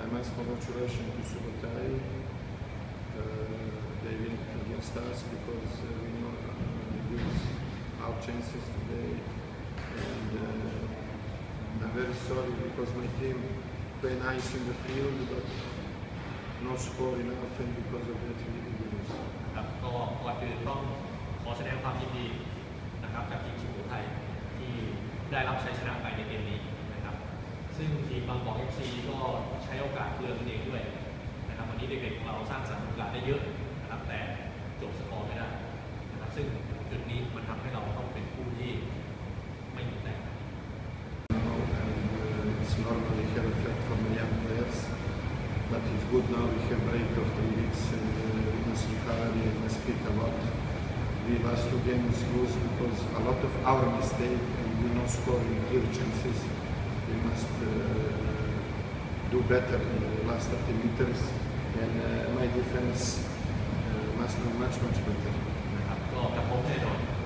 mass congratulations to Subotai. They win against us because we know use our chances today, and I'm very sorry because my team play nice in the field, but no score enough, and because of that we didn't lose. ครับก็ก่อนอื่นต้องขอแสดงความยินดีนะครับกับทีมสุโขทัยที่ได้รับชัยชนะไปในเกมนี้นะครับซึ่งทีมบางกอก FC ก็ใช้โอกาสเปลืองเองด้วยนะครับวันนี้เด็กๆของเราสร้างสรรค์โอกาสได้เยอะนะครับแต่จบสกอร์ไม่ได้นะครับซึ่งจุดนี้มันทำให้เราต้องเป็นผู้ที่ไม่มีแต้ม It's normal we have effect from the young players, but it's good now we have break of 3 weeks and we must recover and must speak a lot. We last 2 games lose because a lot of our mistake and we not score in clear chances. We must do better in the last 30 meters, and my defense must be much better. นะครับก็กระทบแน่นอน